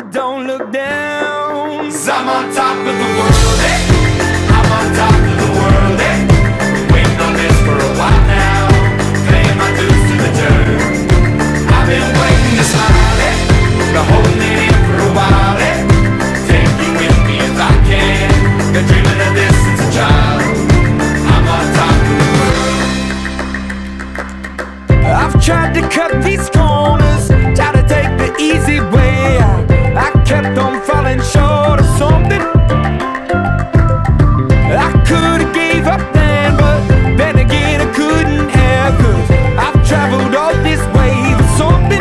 but don't look down. 'Cause I'm on top of the world, eh? I'm on top of the world, eh? Waiting on this for a while now, paying my dues to the dirt. I've been waiting to smile, eh? Been holding it in for a while, eh? Take you with me if I can. Been dreaming of this since a child. I'm on top of the world. I've tried to cut these corners, tried to take the easy way. I kept on falling short of something. I could've gave up then, but then again I couldn't have. 'Cause I've traveled all this way for something.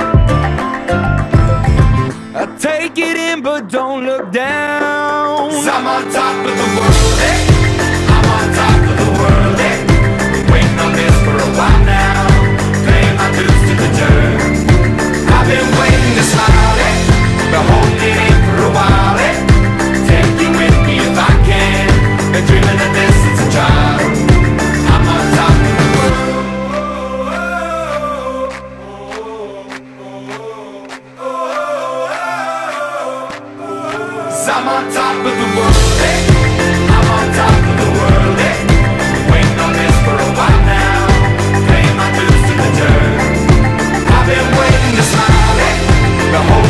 I take it in but don't look down. 'Cause I'm on top of the world, eh? I'm on top of the world, eh? Waiting on this for a while now, paying my dues to the dirt. I've been waiting to smile, eh? Been holding it in for a while, eh? Take you with me if I can. Been dreaming of this since a child. I'm on top of the world. 'Cause I'm on top of the world, eh? I'm on top of the world, eh? Waiting on this for a while now, paying my dues to the dirt. I've been waiting to smile, eh? Been holding